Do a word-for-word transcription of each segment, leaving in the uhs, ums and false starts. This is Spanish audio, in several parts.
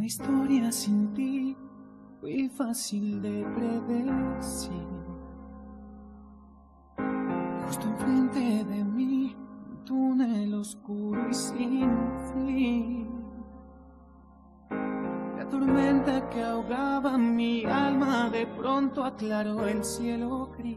Una historia sin ti fue fácil de predecir. Justo enfrente de mí, un túnel oscuro y sin fin. La tormenta que ahogaba mi alma de pronto aclaró el cielo gris.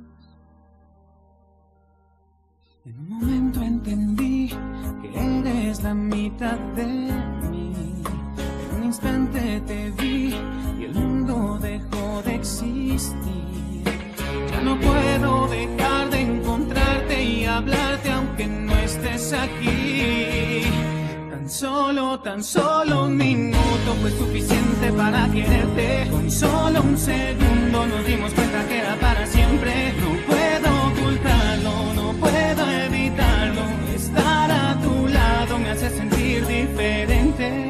En un momento entendí que eres la mitad de mí. En un instante te vi y el mundo dejó de existir. Ya no puedo dejar de encontrarte y hablarte aunque no estés aquí. Tan solo, tan solo un minuto fue suficiente para quererte. Con solo un segundo nos dimos cuenta que era para siempre. No puedo ocultarlo, no puedo evitarlo. Estar a tu lado me hace sentir diferente.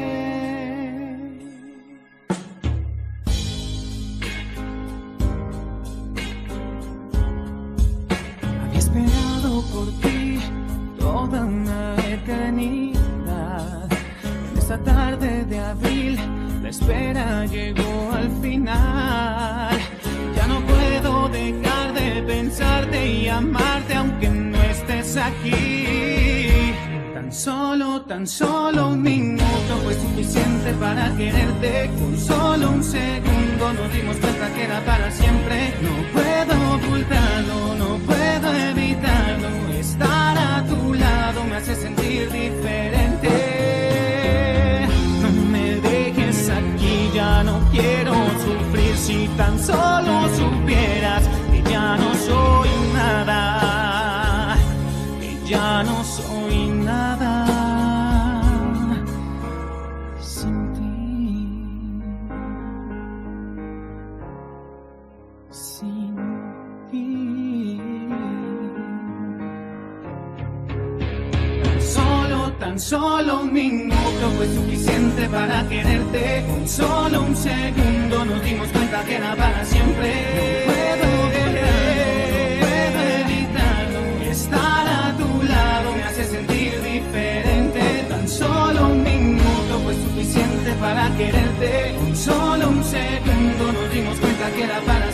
Había esperado por ti toda una eternidad. En esta tarde de abril la espera llegó al final. Ya no puedo dejar de pensarte y amarte aunque no estés aquí. Tan solo, tan solo un minuto fue suficiente para quererte. Con solo un segundo nos dimos cuenta que era para siempre. No puedo ocultarlo, no puedo evitarlo. Estar a tu lado me hace sentir diferente. No me dejes aquí, ya no quiero sufrir. Si tan solo supieras que ya no soy nada, que ya no soy nada sin ti, sin ti. Tan solo, tan solo un minuto fue suficiente para quererte. Con solo un segundo nos dimos cuenta que era para siempre. No puedo dejarlo, no puedo evitarlo. Estar a tu lado me hace sentir diferente. Tan solo un minuto fue suficiente para quererte. Con solo un segundo nos dimos cuenta que era para